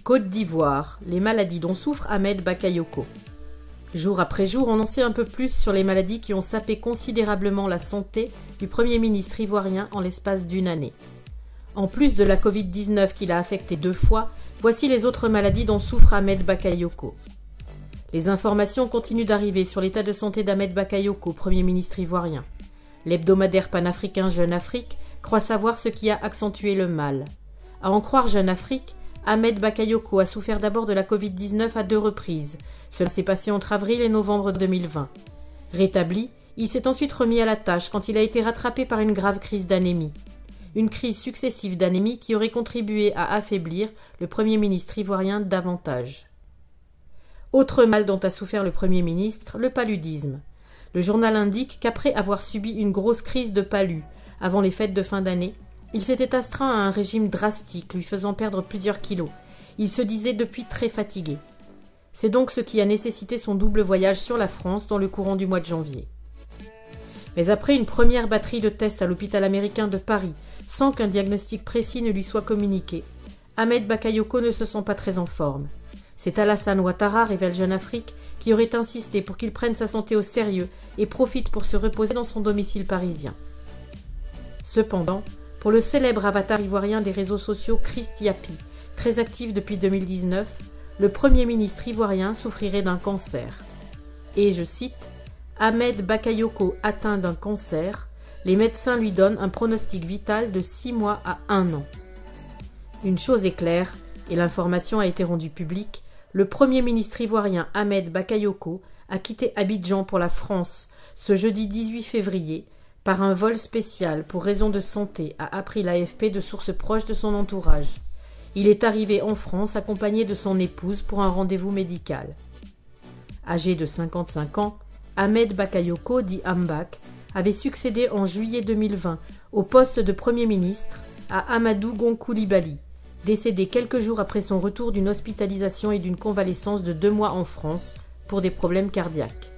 Côte d'Ivoire, les maladies dont souffre Ahmed Bakayoko. Jour après jour, on en sait un peu plus sur les maladies qui ont sapé considérablement la santé du Premier ministre ivoirien en l'espace d'une année. En plus de la Covid-19 qui l'a affecté 2 fois, voici les autres maladies dont souffre Ahmed Bakayoko. Les informations continuent d'arriver sur l'état de santé d'Ahmed Bakayoko, Premier ministre ivoirien. L'hebdomadaire panafricain Jeune Afrique croit savoir ce qui a accentué le mal. À en croire Jeune Afrique, Ahmed Bakayoko a souffert d'abord de la Covid-19 à 2 reprises. Cela s'est passé entre avril et novembre 2020. Rétabli, il s'est ensuite remis à la tâche quand il a été rattrapé par une grave crise d'anémie. Une crise successive d'anémie qui aurait contribué à affaiblir le Premier ministre ivoirien davantage. Autre mal dont a souffert le Premier ministre, le paludisme. Le journal indique qu'après avoir subi une grosse crise de palu avant les fêtes de fin d'année, il s'était astreint à un régime drastique, lui faisant perdre plusieurs kilos. Il se disait depuis très fatigué. C'est donc ce qui a nécessité son double voyage sur la France dans le courant du mois de janvier. Mais après une première batterie de tests à l'hôpital américain de Paris, sans qu'un diagnostic précis ne lui soit communiqué, Ahmed Bakayoko ne se sent pas très en forme. C'est Alassane Ouattara, révèle Jeune Afrique, qui aurait insisté pour qu'il prenne sa santé au sérieux et profite pour se reposer dans son domicile parisien. Cependant, pour le célèbre avatar ivoirien des réseaux sociaux Christ Yapi, très actif depuis 2019, le Premier ministre ivoirien souffrirait d'un cancer. Et, je cite, « Ahmed Bakayoko atteint d'un cancer, les médecins lui donnent un pronostic vital de 6 mois à 1 an. » Une chose est claire, et l'information a été rendue publique, le Premier ministre ivoirien Ahmed Bakayoko a quitté Abidjan pour la France ce jeudi 18 février par un vol spécial pour raison de santé, a appris l'AFP de sources proches de son entourage. Il est arrivé en France accompagné de son épouse pour un rendez-vous médical. Âgé de 55 ans, Ahmed Bakayoko, dit Ambak, avait succédé en juillet 2020 au poste de Premier ministre à Amadou Gon Coulibaly, décédé quelques jours après son retour d'une hospitalisation et d'une convalescence de 2 mois en France pour des problèmes cardiaques.